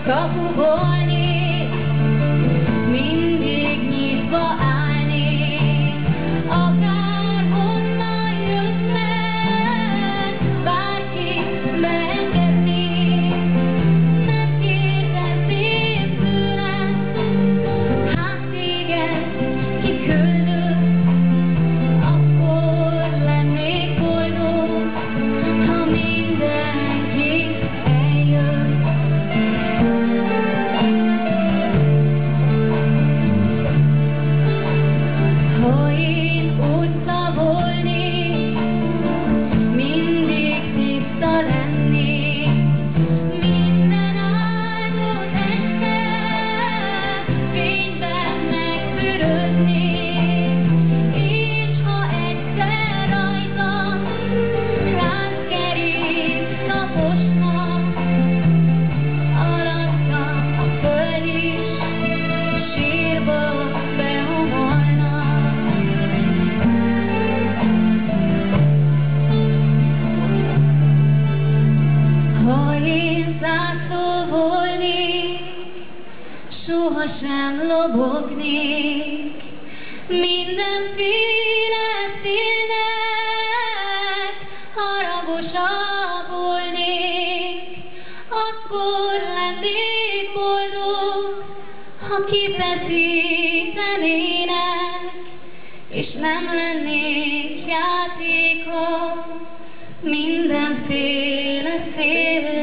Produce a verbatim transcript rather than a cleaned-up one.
Kapuból nyit, mindig nyitva állnék, akárhonnan jöttnek, bárki beengednék. Nem kértem szép szület, hát téged kiküldött, akkor lennék boldog, ha mindenki eljön. Ha én utca volnék, mindig tiszta lennék, minden áldott este fényben megfürödnék, és ha egyszer rajtam rád kerít naposnak, alattam a föld is sírba behomolna. Ha én zászló volnék, sohasem lobognék, mindenféle szélnek haragosabb volnék, akkor lennék boldog, ha kifeszítenének, és nem lennék játékok mindenféle szél.